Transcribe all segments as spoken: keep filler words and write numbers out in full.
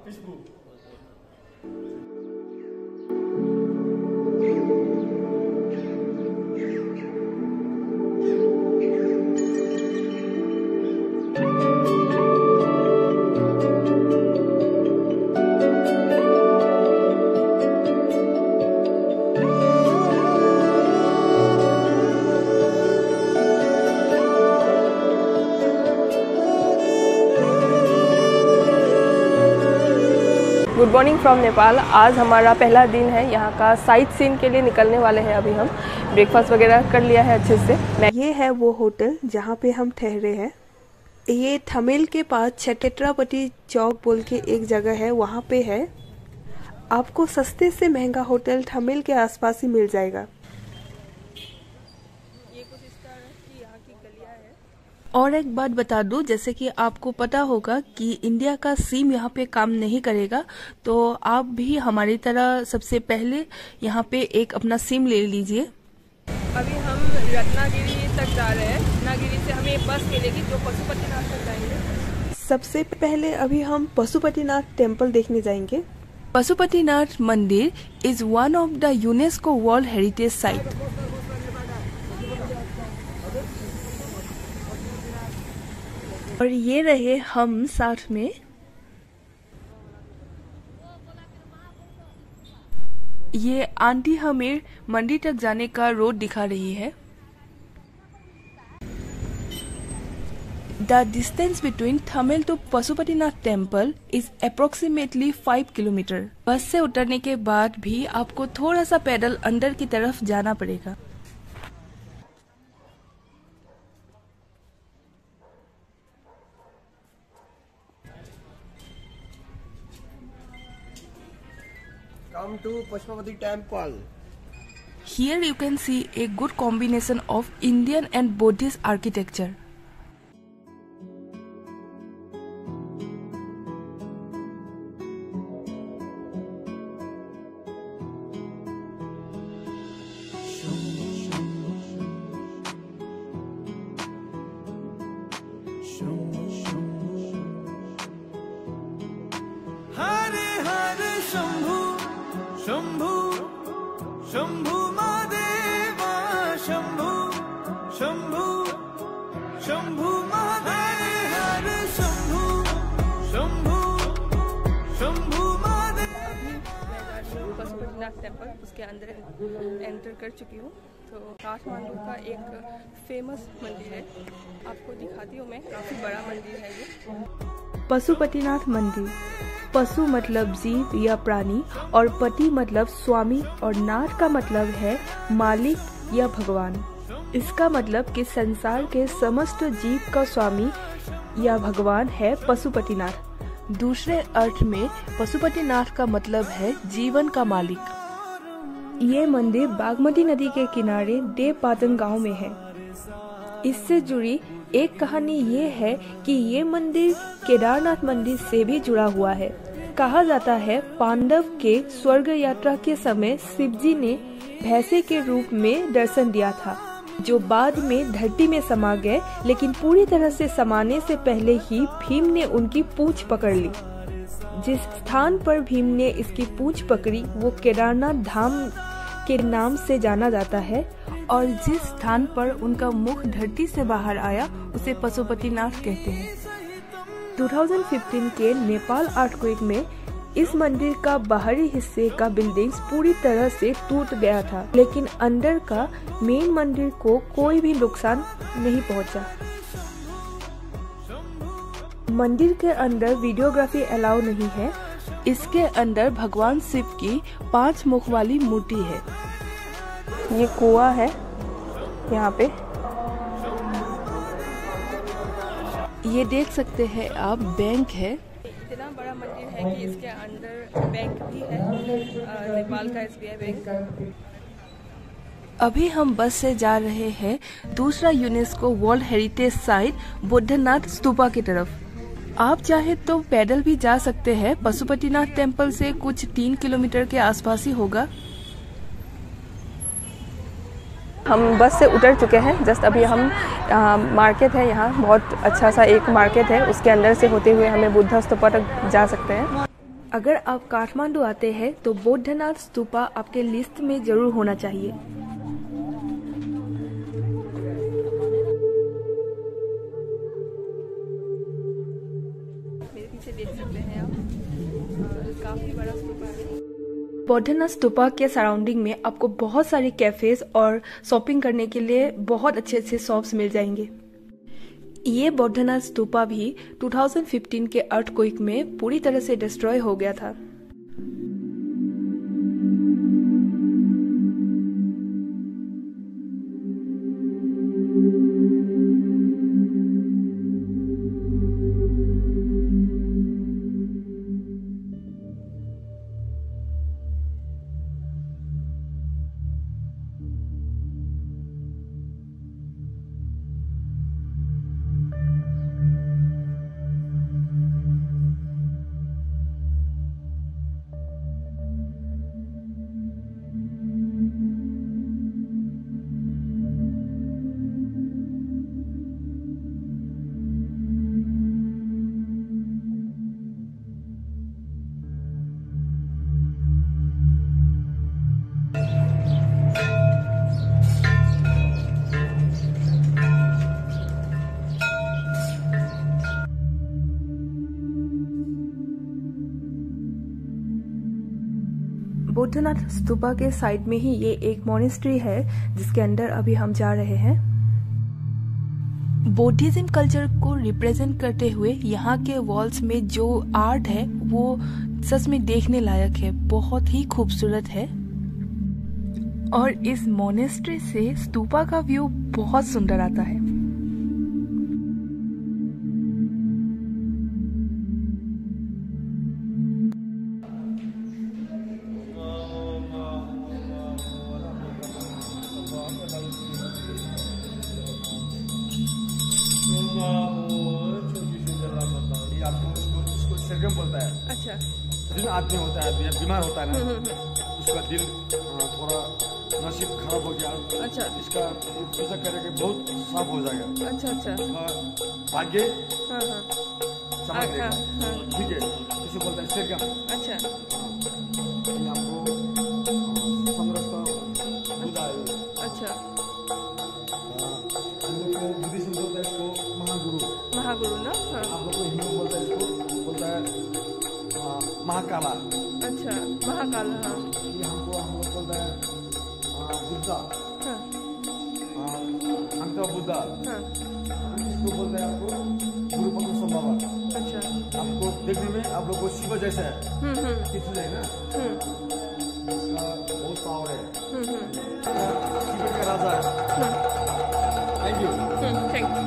Good morning from Nepal. आज हमारा पहला दिन है यहाँ का। साइट सीन के लिए निकलने वाले हैं। अभी हम ब्रेकफास्ट वगैरह कर लिया है अच्छे से। ये है वो होटल जहाँ पे हम ठहरे हैं। ये थमेल के पास छटेट्रापटी चौक बोल के एक जगह है, वहाँ पे है। आपको सस्ते से महंगा होटल थमेल के आसपास ही मिल जाएगा। और एक बात बता दूं, जैसे कि आपको पता होगा कि इंडिया का सिम यहाँ पे काम नहीं करेगा, तो आप भी हमारी तरह सबसे पहले यहाँ पे एक अपना सिम ले लीजिए। अभी हम रत्नागिरी तक जा रहे हैं। रत्नागिरी से हमें बस मिलेगी जो पशुपतिनाथ तक जाएंगे। सबसे पहले अभी हम पशुपतिनाथ टेम्पल देखने जाएंगे। पशुपतिनाथ मंदिर is one of the UNESCO world heritage site. और ये रहे हम साथ में। ये आंटी हमें मंदिर तक जाने का रोड दिखा रही है। The distance between Thamel to Pashupatinath temple is approximately five kilometre. Bus से उतरने के बाद भी आपको थोड़ा सा पैदल अंदर की तरफ जाना पड़ेगा। Come to Pashupati Temple. Here you can see a good combination of Indian and Buddhist architecture. Shambhu Shambhu Mahadeva Shambhu Shambhu Shambhu Mahadev Har Shambhu Shambhu Shambhu Mahadev. Pashupatinath temple उसके अंदर एंटर कर चुकी हूँ। तो काठमांडू का एक फेमस मंदिर है, आपको दिखाती हूँ मैं। काफी बड़ा मंदिर है ये पशुपतिनाथ मंदिर। पशु मतलब जीव या प्राणी, और पति मतलब स्वामी, और नाथ का मतलब है मालिक या भगवान। इसका मतलब कि संसार के समस्त जीव का स्वामी या भगवान है पशुपतिनाथ। दूसरे अर्थ में पशुपतिनाथ का मतलब है जीवन का मालिक। ये मंदिर बागमती नदी के किनारे देवपाटन गांव में है। इससे जुड़ी एक कहानी ये है कि ये मंदिर केदारनाथ मंदिर से भी जुड़ा हुआ है। कहा जाता है पांडव के स्वर्ग यात्रा के समय शिवजी ने भैंसे के रूप में दर्शन दिया था, जो बाद में धरती में समा गए। लेकिन पूरी तरह से समाने से पहले ही भीम ने उनकी पूंछ पकड़ ली। जिस स्थान पर भीम ने इसकी पूंछ पकड़ी वो केदारनाथ धाम के नाम से जाना जाता है, और जिस स्थान पर उनका मुख धरती से बाहर आया उसे पशुपतिनाथ कहते हैं। दो हज़ार पंद्रह के नेपाल अर्थक्वेक में इस मंदिर का बाहरी हिस्से का बिल्डिंग्स पूरी तरह से टूट गया था, लेकिन अंदर का मेन मंदिर को कोई भी नुकसान नहीं पहुंचा। मंदिर के अंदर वीडियोग्राफी अलाउ नहीं है। इसके अंदर भगवान शिव की पांच मुख वाली मूर्ति है। ये कुआं है यहाँ पे, ये देख सकते हैं आप। बैंक है, इतना बड़ा मंदिर है कि इसके अंदर बैंक भी है, नेपाल का एस बी आई बैंक। अभी हम बस से जा रहे हैं दूसरा UNESCO world heritage site Boudhanath stupa की तरफ। आप चाहे तो पैदल भी जा सकते हैं। पशुपतिनाथ टेम्पल से कुछ तीन किलोमीटर के आसपास ही होगा। हम बस से उतर चुके हैं। जस्ट अभी हम आ, मार्केट है यहाँ, बहुत अच्छा सा एक मार्केट है, उसके अंदर से होते हुए हमें बुद्धा स्तूपा तक जा सकते हैं। अगर आप काठमांडू आते हैं तो बौद्धनाथ स्तूपा आपके लिस्ट में जरूर होना चाहिए। मेरे पीछे देख सकते हैं आप, काफी बड़ा स्तूपा है। बौद्धनाथ स्तूपा के सराउंडिंग में आपको बहुत सारे कैफेज और शॉपिंग करने के लिए बहुत अच्छे अच्छे शॉप्स मिल जाएंगे। ये बौद्धनाथ स्तूपा भी दो हज़ार पंद्रह के अर्थक्वेक में पूरी तरह से डिस्ट्रॉय हो गया था। बौद्धनाथ स्तूपा के साइड में ही ये एक मोनेस्ट्री है जिसके अंदर अभी हम जा रहे हैं। बौद्धिज्म कल्चर को रिप्रेजेंट करते हुए यहाँ के वॉल्स में जो आर्ट है वो सच में देखने लायक है, बहुत ही खूबसूरत है। और इस मोनेस्ट्री से स्तूपा का व्यू बहुत सुंदर आता है। बोलता है। अच्छा। जिसमें आदमी होता है, बीमार होता है ना, उसका दिल थोड़ा नसीब खराब हो गया। अच्छा। इसका पूजा करेंगे बहुत साफ हो जाएगा। अच्छा अच्छा। भाग्य हाँ हाँ चमक देगा। ठीक है, इसे बोलता है सरगम। अच्छा। हमको समरस बुद्धा है। अच्छा। हम लोग को बुद्धिज्म बोलता है इसको महागुरु। महागुरु ना। हाँ। आप लोग को हिंदू बोलता है इसको बोलता है महाकाला। अच्छा, महाकाला। हाँ। ये हमको हम लोग बोलता है बुद्धा। हाँ। अंका बुद्धा। हाँ। इसको बोलते हैं आपको गुरुपद संभव। अच्छा। आपको देखने में आप लोग को शिव जैसा है। हम्म हम्म। किसी है ना। हम्म। इसका बहुत पावर है। हम्म हम्म। तिब्बत का राजा है। Thank you. Thank you.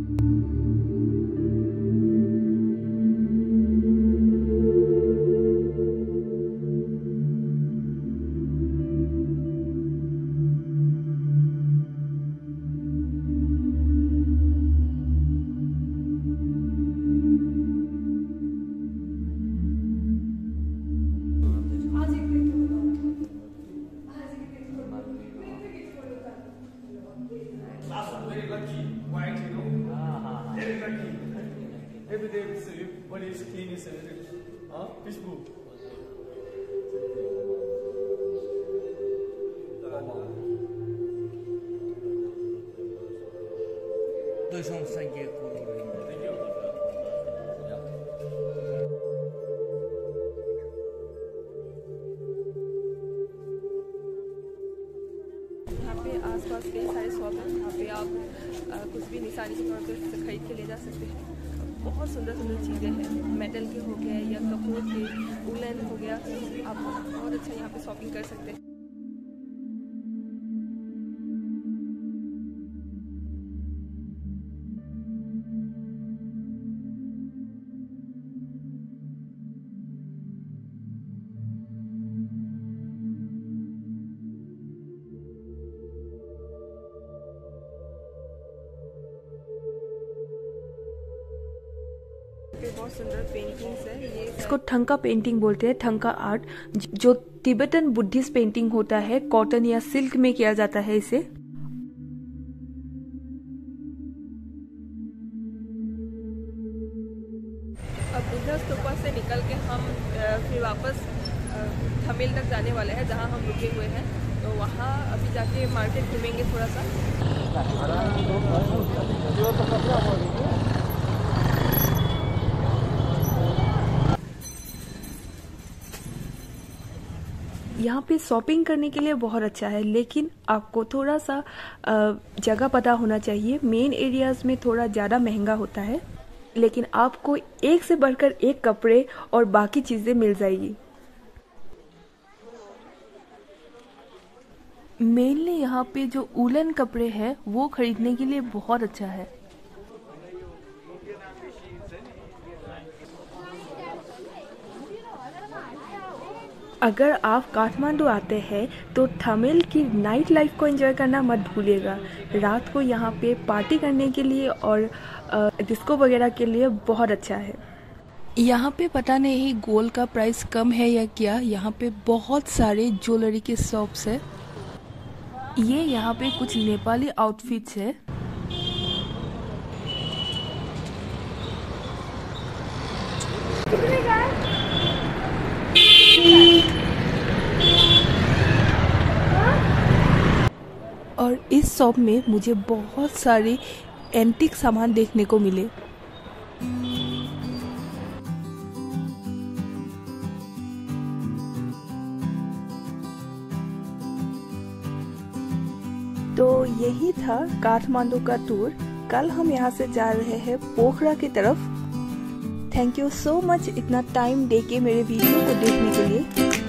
Very lucky, white, you know. Very lucky. Every day we see body is clean, is uh, peaceful. Dois são sangue colorido. यहाँ पे आसपास कई सारे शॉप हैं, यहाँ पे आप आ, कुछ भी निशानी के तौर पर खरीद के ले जा सकते हैं। बहुत सुंदर सुंदर चीज़ें हैं, मेटल के हो गए या कपड़ों के, वुलन हो गया, आप बहुत अच्छा यहाँ पे शॉपिंग कर सकते हैं। बहुत सुंदर पेंटिंग्स है। ये इसको ठंका पेंटिंग बोलते हैं। ठंका आर्ट जो तिब्बतन बुद्धिस्ट पेंटिंग होता है, कॉटन या सिल्क में किया जाता है इसे। अब बुद्धा स्तूपा से निकल के हम फिर वापस थमेल तक जाने वाले हैं जहाँ हम रुके हुए हैं। तो वहाँ अभी जाके मार्केट घूमेंगे थोड़ा सा। यहाँ पे शॉपिंग करने के लिए बहुत अच्छा है, लेकिन आपको थोड़ा सा जगह पता होना चाहिए। मेन एरियाज में थोड़ा ज़्यादा महंगा होता है, लेकिन आपको एक से बढ़कर एक कपड़े और बाकी चीज़ें मिल जाएगी। मेनली यहाँ पे जो वूलन कपड़े हैं वो खरीदने के लिए बहुत अच्छा है। अगर आप काठमांडू आते हैं तो थमेल की नाइट लाइफ को एंजॉय करना मत भूलिएगा। रात को यहाँ पे पार्टी करने के लिए और डिस्को वगैरह के लिए बहुत अच्छा है। यहाँ पे पता नहीं गोल्ड का प्राइस कम है या क्या। यहाँ पे बहुत सारे ज्वेलरी के शॉप्स है। ये यहाँ पे कुछ नेपाली आउटफिट्स है। और इस शॉप में मुझे बहुत सारे एंटीक सामान देखने को मिले। तो यही था काठमांडू का टूर। कल हम यहाँ से जा रहे हैं पोखरा की तरफ। थैंक यू सो मच इतना टाइम देके मेरे वीडियो को देखने के लिए।